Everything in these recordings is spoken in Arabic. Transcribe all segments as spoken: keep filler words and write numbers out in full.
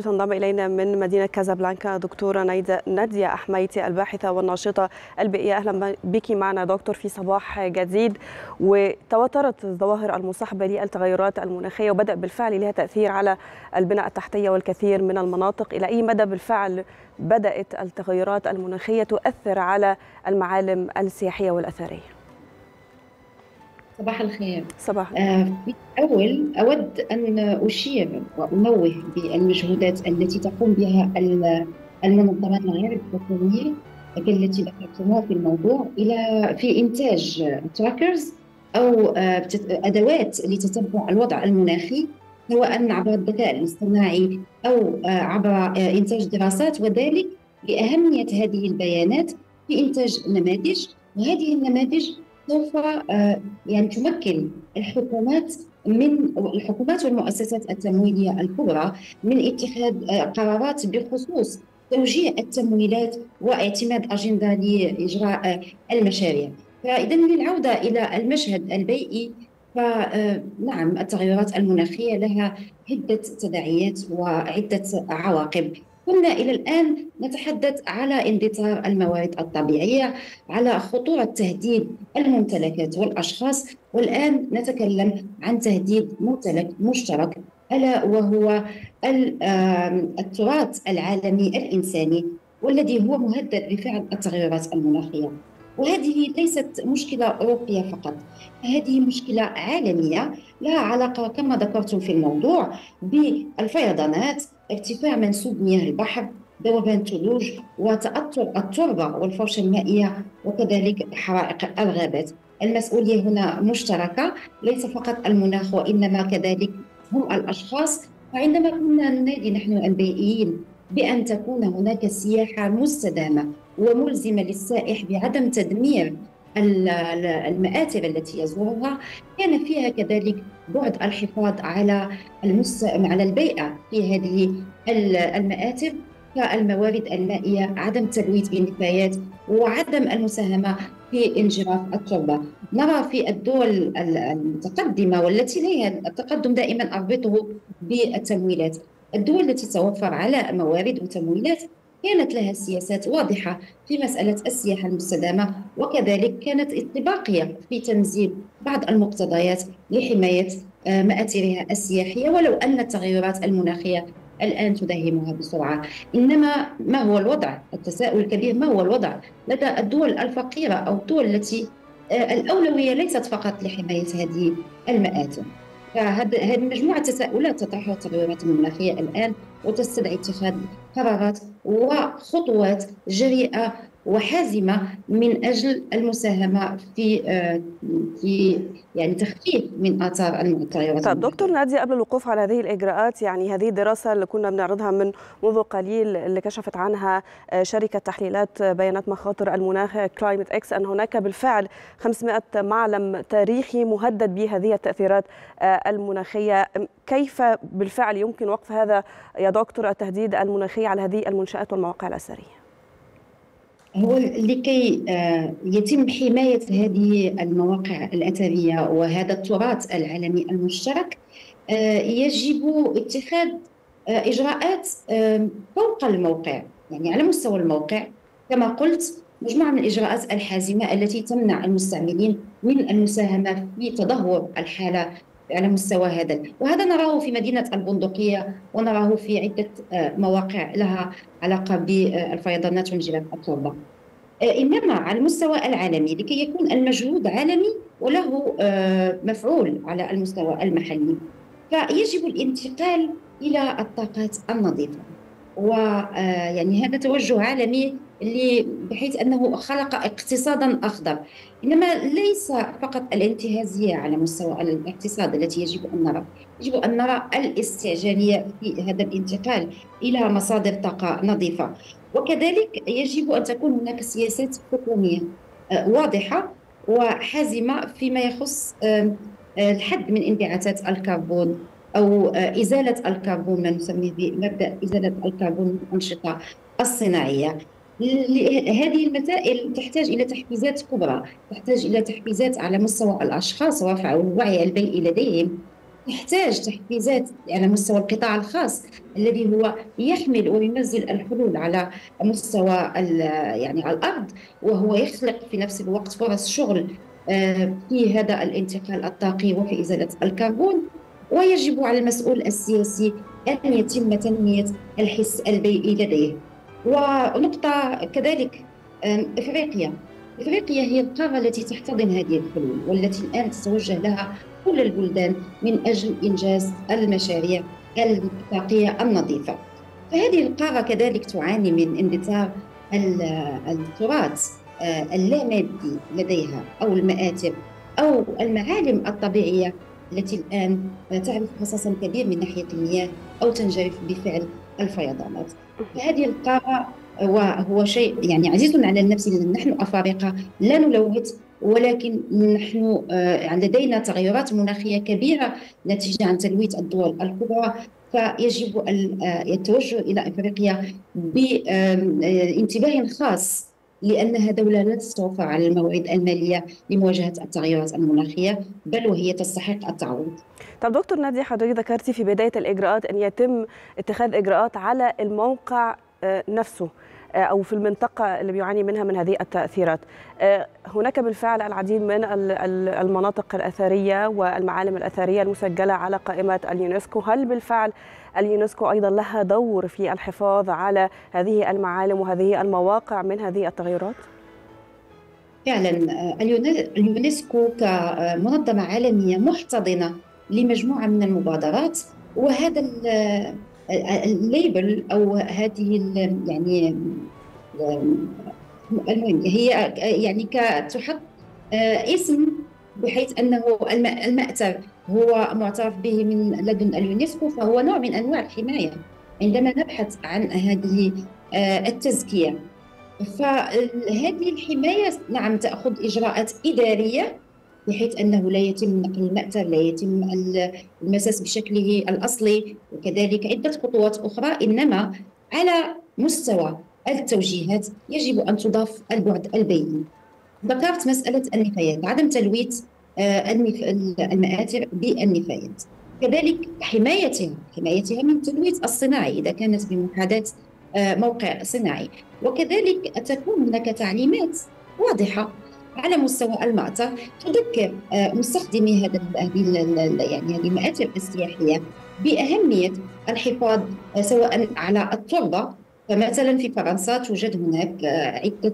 بتنضم إلينا من مدينة كازابلانكا دكتورة نادية أحميتي الباحثة والناشطة البيئية. أهلا بك معنا دكتور في صباح جديد. وتواترت الظواهر المصاحبة للتغيرات المناخية وبدأ بالفعل لها تأثير على البنى التحتية والكثير من المناطق. إلى أي مدى بالفعل بدأت التغيرات المناخية تؤثر على المعالم السياحية والأثرية؟ صباح الخير. صباح آه، في الأول أود أن أشير وأنوه بالمجهودات التي تقوم بها المنظمات الغير الحكومية التي ذكرتموها في الموضوع إلى في إنتاج تراكرز أو آه، أدوات لتتبع الوضع المناخي، سواء عبر الذكاء الاصطناعي أو آه، عبر آه، إنتاج دراسات، وذلك لأهمية هذه البيانات في إنتاج نماذج. وهذه النماذج سوف آه، يعني تمكن الحكومات من الحكومات والمؤسسات التمويلية الكبرى من اتخاذ آه، قرارات بخصوص توجيه التمويلات واعتماد أجندة لإجراء آه، المشاريع. فإذا للعودة إلى المشهد البيئي، فنعم التغيرات المناخية لها عدة تداعيات وعدة عواقب. كنا إلى الآن نتحدث على اندثار الموارد الطبيعية، على خطورة تهديد الممتلكات والأشخاص، والآن نتكلم عن تهديد ممتلك مشترك، ألا وهو التراث العالمي الإنساني، والذي هو مهدد بفعل التغيرات المناخية. وهذه ليست مشكلة أوروبية فقط، هذه مشكلة عالمية لها علاقة كما ذكرتم في الموضوع بالفيضانات، ارتفاع منسوب مياه البحر، ذوبان الثلوج، وتأثر التربة والفرشة المائية، وكذلك حرائق الغابات. المسؤولية هنا مشتركة، ليس فقط المناخ وإنما كذلك هم الأشخاص. وعندما كنا ننادي نحن البيئيين بأن تكون هناك سياحة مستدامة وملزمة للسائح بعدم تدمير المآثر التي يزورها، كان فيها كذلك بعد الحفاظ على على البيئة في هذه المآثر كالموارد المائية، عدم التلويث بالنفايات، وعدم المساهمة في انجراف التربة. نرى في الدول المتقدمة والتي لها التقدم دائما أربطه بالتمويلات، الدول التي توفر على موارد وتمويلات كانت لها سياسات واضحة في مسألة السياحة المستدامة، وكذلك كانت استباقية في تنزيل بعض المقتضيات لحماية مآثرها السياحية، ولو أن التغيرات المناخية الآن تداهمها بسرعة. إنما ما هو الوضع؟ التساؤل الكبير، ما هو الوضع لدى الدول الفقيرة أو الدول التي الأولوية ليست فقط لحماية هذه المآثر؟ فهذه مجموعة تساؤلات تطرحها التغيرات المناخية الآن، وتستدعي اتخاذ قرارات وخطوات جريئة وحازمة من أجل المساهمة في في يعني تخفيف من آثار التغيرات. طيب دكتور نادية، قبل الوقوف على هذه الإجراءات، يعني هذه الدراسة اللي كنا بنعرضها من منذ قليل اللي كشفت عنها شركة تحليلات بيانات مخاطر المناخ كلايمت إكس أن هناك بالفعل خمسمائة معلم تاريخي مهدد بهذه التأثيرات المناخية، كيف بالفعل يمكن وقف هذا يا دكتور التهديد المناخي على هذه المنشآت والمواقع الأثرية؟ هو لكي يتم حماية هذه المواقع الأثرية وهذا التراث العالمي المشترك، يجب اتخاذ إجراءات فوق الموقع، يعني على مستوى الموقع كما قلت، مجموعة من الإجراءات الحازمة التي تمنع المستعملين من المساهمة في تدهور الحالة على مستوى هذا. وهذا نراه في مدينة البندقية، ونراه في عدة مواقع لها علاقة بالفيضانات وانجلاف التربة. إنما على المستوى العالمي، لكي يكون المجهود عالمي وله مفعول على المستوى المحلي، فيجب الانتقال إلى الطاقات النظيفة. ويعني هذا توجه عالمي بحيث أنه خلق اقتصادا أخضر، إنما ليس فقط الانتهازية على مستوى الاقتصاد التي يجب أن نرى، يجب أن نرى الاستعجالية في هذا الانتقال إلى مصادر طاقة نظيفة. وكذلك يجب أن تكون هناك سياسات حكومية واضحة وحازمة فيما يخص الحد من انبعاثات الكربون أو إزالة الكربون، ما نسميه بمبدأ إزالة الكربون من الأنشطة الصناعية. هذه المسائل تحتاج إلى تحفيزات كبرى، تحتاج إلى تحفيزات على مستوى الأشخاص ورفع الوعي البيئي لديهم، تحتاج تحفيزات على مستوى القطاع الخاص الذي هو يحمل وينزل الحلول على مستوى يعني على الأرض، وهو يخلق في نفس الوقت فرص شغل في هذا الانتقال الطاقي وفي إزالة الكربون. ويجب على المسؤول السياسي أن يتم تنمية الحس البيئي لديه. ونقطة كذلك إفريقيا إفريقيا هي القارة التي تحتضن هذه الحلول، والتي الآن تتوجه لها كل البلدان من أجل إنجاز المشاريع الطاقية النظيفة. فهذه القارة كذلك تعاني من اندثار التراث اللامادي لديها، أو المآثر أو المعالم الطبيعية التي الآن تعرف حساسا كبير من ناحية المياه أو تنجرف بفعل الفيضانات. فهذه القارة وهو شيء يعني عزيز على النفس. نحن أفارقة لا نلوث، ولكن نحن لدينا تغيرات مناخية كبيرة نتيجة عن تلويث الدول الكبرى. فيجب التوجه إلى إفريقيا بانتباه خاص، لأنها دولة لا تتوفر على الموارد المالية لمواجهة التغيرات المناخية، بل وهي تستحق التعويض. طب دكتور نادية، حضرتك ذكرتي في بداية الإجراءات أن يتم اتخاذ إجراءات على الموقع نفسه أو في المنطقة اللي بيعاني منها من هذه التأثيرات. هناك بالفعل العديد من المناطق الأثرية والمعالم الأثرية المسجلة على قائمة اليونسكو. هل بالفعل اليونسكو أيضا لها دور في الحفاظ على هذه المعالم وهذه المواقع من هذه التغيرات؟ فعلا اليونسكو كمنظمة عالمية محتضنة لمجموعة من المبادرات، وهذا الليبل أو هذه يعني المهم هي يعني كتحط اسم بحيث أنه المأثر هو معترف به من لدن اليونسكو، فهو نوع من أنواع الحماية عندما نبحث عن هذه التزكية. فهذه الحماية نعم تأخذ إجراءات إدارية بحيث أنه لا يتم نقل المأثر، لا يتم المساس بشكله الأصلي، وكذلك عدة خطوات أخرى. إنما على مستوى التوجيهات يجب أن تضاف البعد البيئي. ذكرت مسألة النفايات، عدم تلويث المآثر بالنفايات، كذلك حمايتها حمايتها من التلويث الصناعي إذا كانت بمحاذاة موقع صناعي، وكذلك تكون هناك تعليمات واضحة على مستوى المأثر تذكر مستخدمي هذا يعني هذه المآثر السياحية بأهمية الحفاظ سواء على التربة. فمثلا في فرنسا توجد هناك عدة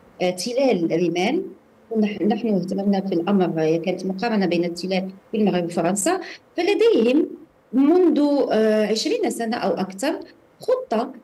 تلال رمال، نحن اهتممنا في الأمر، كانت مقارنة بين التلال في المغرب وفرنسا، فلديهم منذ عشرين سنة أو أكثر خطة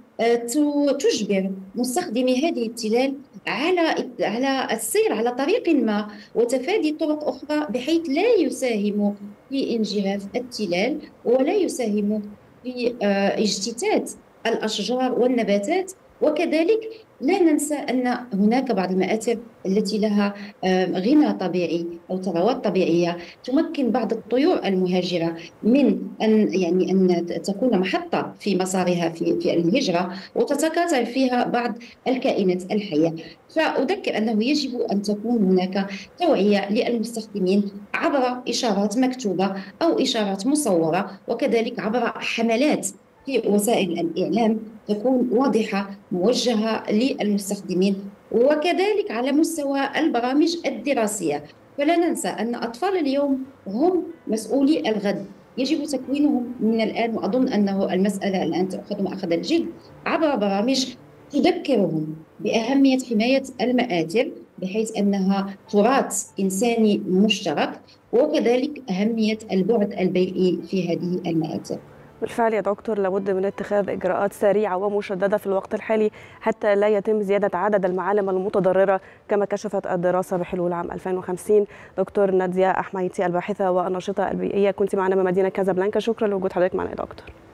تجبر مستخدمي هذه التلال على على السير على طريق ما وتفادي طرق أخرى بحيث لا يساهموا في انجراف التلال ولا يساهموا في اجتثاث الأشجار والنباتات. وكذلك لا ننسى أن هناك بعض المآثر التي لها غنى طبيعي أو ثروات طبيعية تمكن بعض الطيور المهاجرة من أن يعني أن تكون محطة في مسارها في في الهجرة وتتكاثر فيها بعض الكائنات الحية. فأذكر أنه يجب أن تكون هناك توعية للمستخدمين عبر إشارات مكتوبة أو إشارات مصورة، وكذلك عبر حملات في وسائل الإعلام تكون واضحة موجهة للمستخدمين، وكذلك على مستوى البرامج الدراسية. فلا ننسى أن أطفال اليوم هم مسؤولي الغد، يجب تكوينهم من الآن، وأظن أنه المسألة الآن تأخذ مأخذ الجد عبر برامج تذكرهم بأهمية حماية المآثر بحيث أنها تراث إنساني مشترك، وكذلك أهمية البعد البيئي في هذه المآثر. بالفعل يا دكتور، لابد من اتخاذ إجراءات سريعة ومشددة في الوقت الحالي حتى لا يتم زيادة عدد المعالم المتضررة كما كشفت الدراسة بحلول عام ألفين وخمسين. دكتور نادية أحميتي الباحثة والناشطة البيئية كنت معنا من مدينة كازابلانكا، شكرا لوجود حضرتك معنا يا دكتور.